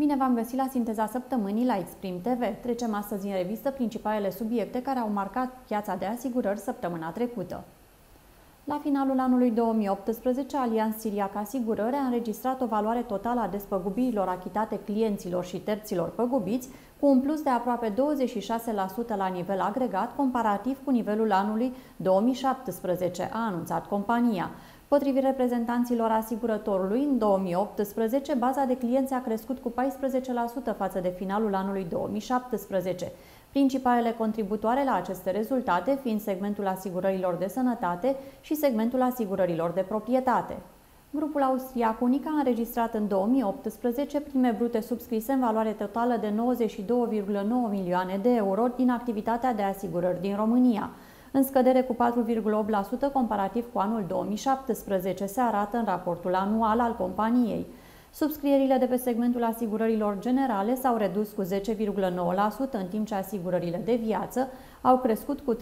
Bine v-am găsit la Sinteza Săptămânii la Exprim TV. Trecem astăzi în revistă principalele subiecte care au marcat piața de asigurări săptămâna trecută. La finalul anului 2018, Allianz Siriac Asigurări a înregistrat o valoare totală a despăgubirilor achitate clienților și terților păgubiți, cu un plus de aproape 26% la nivel agregat, comparativ cu nivelul anului 2017, a anunțat compania. Potrivit reprezentanților asigurătorului, în 2018, baza de clienți a crescut cu 14% față de finalul anului 2017. Principalele contributoare la aceste rezultate fiind segmentul asigurărilor de sănătate și segmentul asigurărilor de proprietate. Grupul austriac Unic a înregistrat în 2018 prime brute subscrise în valoare totală de 92,9 milioane de euro din activitatea de asigurări din România, în scădere cu 4,8% comparativ cu anul 2017, se arată în raportul anual al companiei. Subscrierile de pe segmentul asigurărilor generale s-au redus cu 10,9%, în timp ce asigurările de viață au crescut cu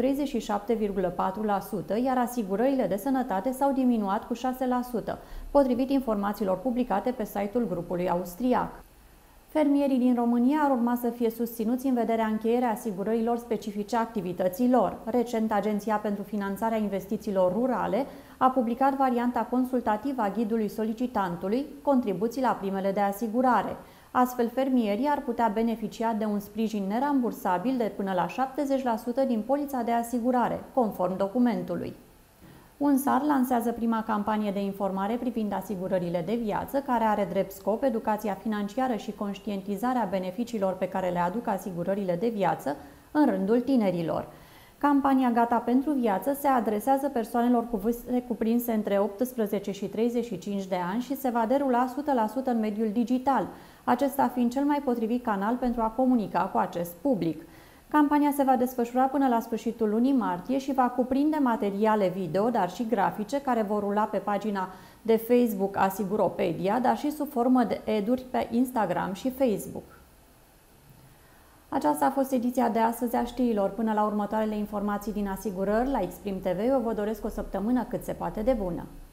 37,4%, iar asigurările de sănătate s-au diminuat cu 6%, potrivit informațiilor publicate pe site-ul grupului austriac. Fermierii din România ar urma să fie susținuți în vederea încheierii asigurărilor specifice activității lor. Recent, Agenția pentru Finanțarea Investițiilor Rurale a publicat varianta consultativă a ghidului solicitantului, contribuții la primele de asigurare. Astfel, fermierii ar putea beneficia de un sprijin nerambursabil de până la 70% din polița de asigurare, conform documentului. UNSAR lansează prima campanie de informare privind asigurările de viață, care are drept scop educația financiară și conștientizarea beneficiilor pe care le aduc asigurările de viață în rândul tinerilor. Campania Gata pentru viață se adresează persoanelor cu vârste cuprinse între 18 și 35 de ani și se va derula 100% în mediul digital, acesta fiind cel mai potrivit canal pentru a comunica cu acest public. Campania se va desfășura până la sfârșitul lunii martie și va cuprinde materiale video, dar și grafice, care vor rula pe pagina de Facebook Asiguropedia, dar și sub formă de ad-uri pe Instagram și Facebook. Aceasta a fost ediția de astăzi a știrilor. Până la următoarele informații din asigurări, la Exprim TV, eu vă doresc o săptămână cât se poate de bună.